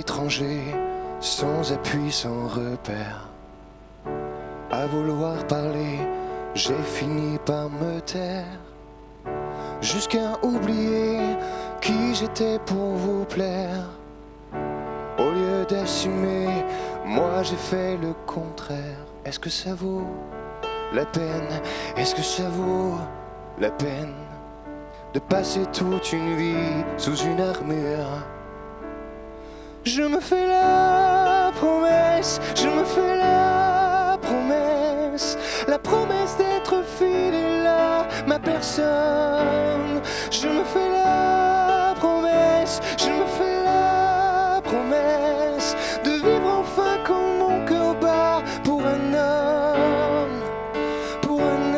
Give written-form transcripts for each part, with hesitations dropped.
étranger, sans appui, sans repère. À vouloir parler, j'ai fini par me taire, jusqu'à oublier qui j'étais pour vous plaire. Au lieu d'assumer, moi j'ai fait le contraire. Est-ce que ça vaut la peine? Est-ce que ça vaut la peine de passer toute une vie sous une armure? Je me fais la promesse, je me fais la promesse d'être fidèle à ma personne. Je me fais la promesse, je me fais la promesse de vivre enfin quand mon cœur bat pour un homme, pour un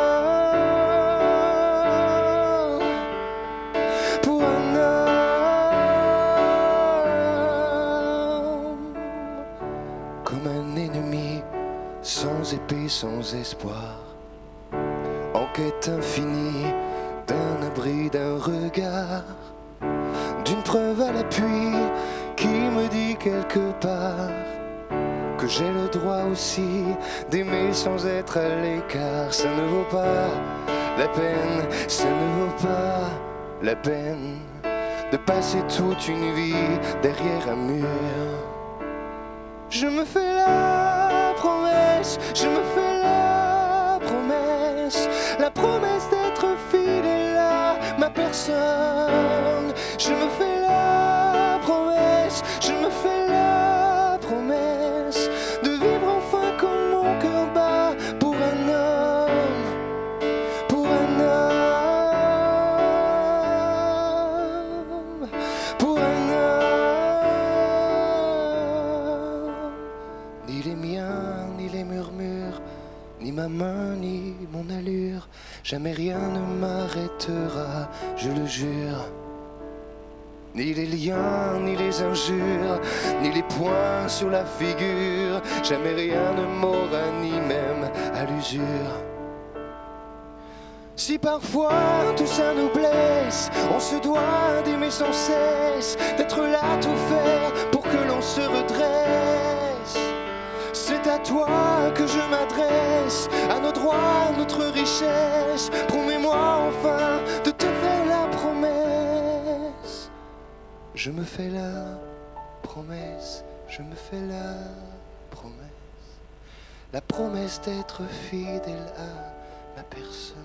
homme, pour un homme. Comme un ennemi, sans épée, sans espoir, en quête infinie d'un abri, d'un regard, d'une preuve à l'appui qui me dit quelque part que j'ai le droit aussi d'aimer sans être à l'écart. Ça ne vaut pas la peine, ça ne vaut pas la peine de passer toute une vie derrière un mur. Je me fais la promesse, je me fais la promesse d'être fidèle à ma personne. Je me fais la promesse, je me fais la promesse de vivre enfin comme mon cœur bat pour un homme, pour un homme, pour un homme. Ni les miens, ni les murmures, ni ma main, ni mon allure, jamais rien ne m'arrêtera, je le jure. Ni les liens, ni les injures, ni les poings sur la figure, jamais rien ne m'aura, ni même à l'usure. Si parfois tout ça nous blesse, on se doit d'aimer sans cesse, d'être là à tout faire pour que l'on se redresse. C'est à toi que je m'adresse, à nos droits, à notre richesse. Promets-moi enfin de te faire la promesse. Je me fais la promesse, je me fais la promesse d'être fidèle à ma personne.